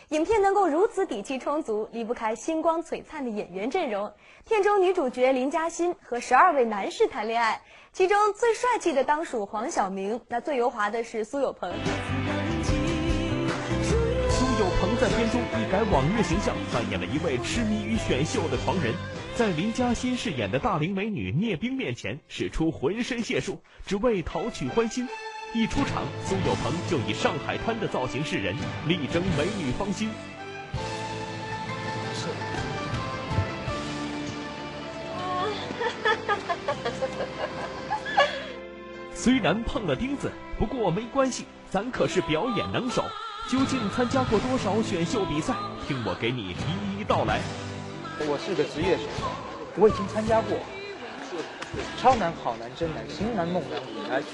影片能够如此底气充足，离不开星光璀璨的演员阵容。片中女主角林嘉欣和12位男士谈恋爱，其中最帅气的当属黄晓明，那最油滑的是苏有朋。 苏有朋在片中一改往日形象，扮演了一位痴迷于选秀的狂人，在林嘉欣饰演的大龄美女聂冰面前使出浑身解数，只为讨取欢心。一出场，苏有朋就以上海滩的造型示人，力争美女芳心。虽然碰了钉子，不过没关系，咱可是表演能手。究竟参加过多少选秀比赛？听我给你一一道来。 我是个职业选手，我已经参加过超男、好男、真男、型男、猛男、舞男。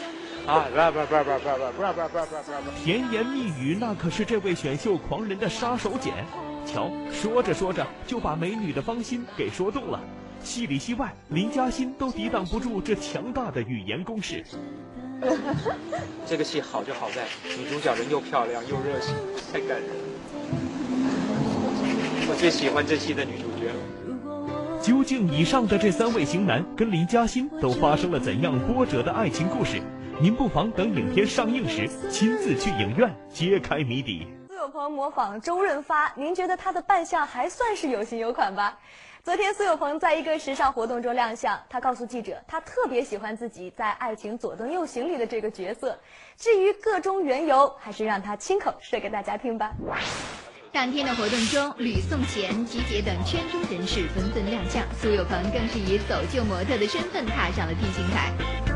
甜言蜜语那可是这位选秀狂人的杀手锏。瞧，说着说着就把美女的芳心给说动了。戏里戏外，林嘉欣都抵挡不住这强大的语言攻势。 这个戏好就好在女主角人又漂亮又热情，太感人了。我最喜欢这戏的女主角了。 究竟以上的这3位型男跟林嘉欣都发生了怎样波折的爱情故事？您不妨等影片上映时亲自去影院揭开谜底。 苏有朋模仿周润发，您觉得他的扮相还算是有型有款吧？昨天苏有朋在一个时尚活动中亮相，他告诉记者，他特别喜欢自己在《爱情左登右行》里的这个角色。至于个中缘由，还是让他亲口说给大家听吧。 当天的活动中，吕颂贤、吉姐等圈中人士纷纷亮相，苏有朋更是以走秀模特的身份踏上了 T 型台。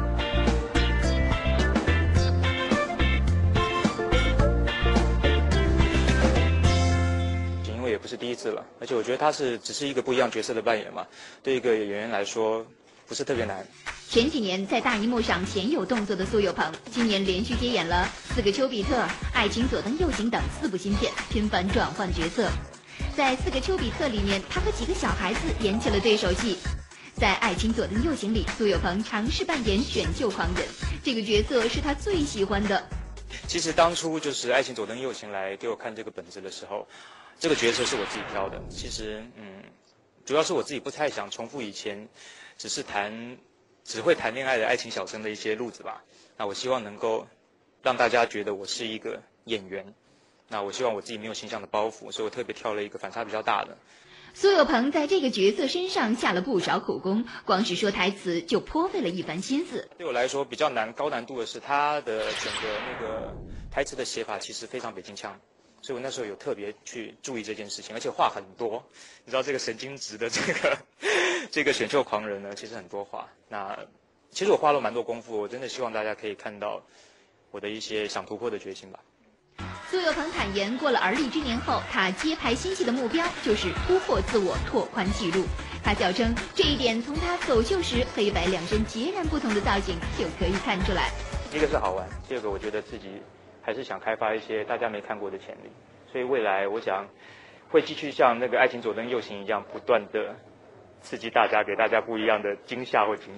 也不是第一次了，而且我觉得他只是一个不一样角色的扮演嘛，对一个演员来说不是特别难。 前几年在大荧幕上鲜有动作的苏有朋，今年连续接演了4个丘比特、爱情左登右行等4部新片，频繁转换角色。在4个丘比特里面，他和几个小孩子演起了对手戏。在爱情左登右行里，苏有朋尝试扮演选秀狂人，这个角色是他最喜欢的。 其实当初就是爱情左登右行来给我看这个本子的时候，这个角色是我自己挑的。其实主要是我自己不太想重复以前只会谈恋爱的爱情小生的一些路子吧。那我希望能够让大家觉得我是一个演员，那我希望我自己没有形象的包袱，所以我特别挑了一个反差比较大的。 苏有朋在这个角色身上下了不少苦功，光是说台词就颇费了一番心思。 对我来说比较高难度的是他的整个那个台词的写法其实非常北京腔，所以我那时候有特别去注意这件事情，而且话很多。你知道这个神经质的这个选秀狂人呢，其实很多话。那其实我花了蛮多功夫，我真的希望大家可以看到我的一些想突破的决心吧。 苏有朋坦言，过了而立之年后，他接拍新戏的目标就是突破自我，拓宽纪录。他笑称，这一点从他走秀时黑白2身截然不同的造型就可以看出来。 一个是好玩，第二个我觉得自己还是想开发一些大家没看过的潜力，所以未来我想会继续像那个爱情左登右行一样，不断的刺激大家，给大家不一样的惊吓或惊喜。